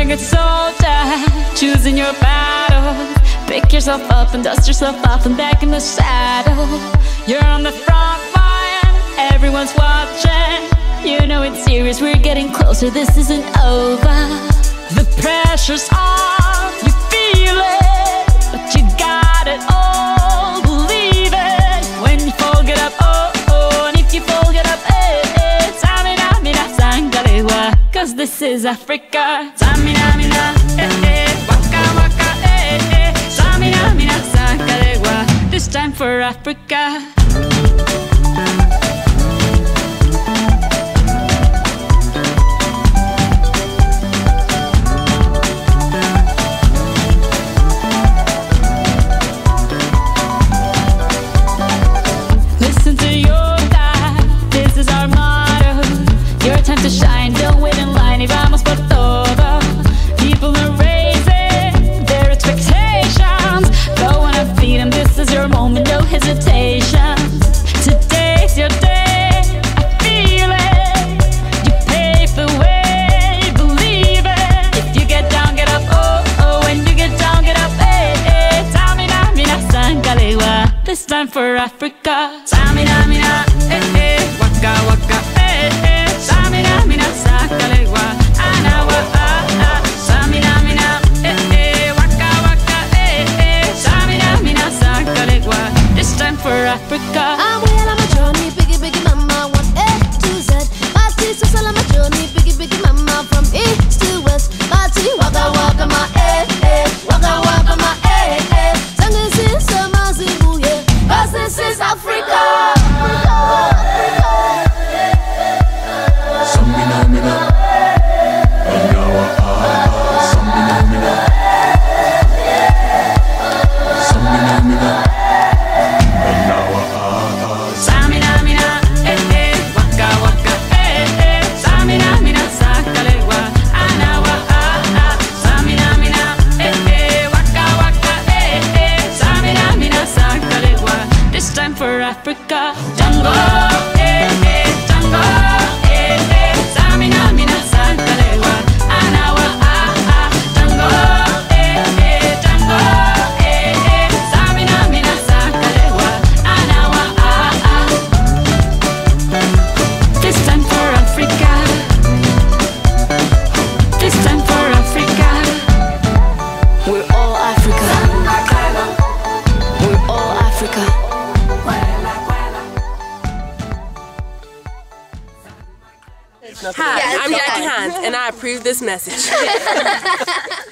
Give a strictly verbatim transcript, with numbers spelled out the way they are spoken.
good soldier, choosing your battle. Pick yourself up and dust yourself off and back in the saddle. You're on the front line, everyone's watching. You know it's serious, we're getting closer, this isn't over. The pressure's on, you feel it, but you got it all, believe it. When you fall, get up, oh, oh, and if you fall, get up, eh, eh. Samina, mina, sangalewa, cause this is Africa. Samina, mina, eh, eh, waka, waka, eh, eh. Samina, mina, sangalewa, this time for Africa. Time to shine, don't wait in line, y vamos por todo. People are raising their expectations. Go on and feed them, this is your moment, no hesitation. Today's your day, I feel it. You pave the way, believe it. If you get down, get up, oh, oh. When you get down, get up, eh, eh. Samina, mina, sangalewa, this time for Africa. Samina, mina, eh, eh. Waka, waka, eh, eh. Samina, mina, sangalewa, anawa, ah, ah. Samina, mina, eh, eh. Waka, waka, eh, eh. Samina, mina, sangalewa, this time for Africa. I'm well on my journey, biggie, biggie mama, one A to Z. Party, so on my journey, biggie, biggie mama, from east to west. Party, waka, waka, my eh, eh. Waka, waka, my eh, eh. Sangin' sin, sama, zibu, yeah. Cause this is Africa. Africa, Jungle, eh, eh, Jungle, eh, eh. Samina, mina, sangalewa, anawa, ah, ah. Jungle, eh, eh, Jungle, eh, eh. Samina, mina, sangalewa, anawa, ah, ah. This time for Africa. This time for Africa. We're all Africa. We're all Africa. Hi, I'm Jackie Hines, and I approve this message.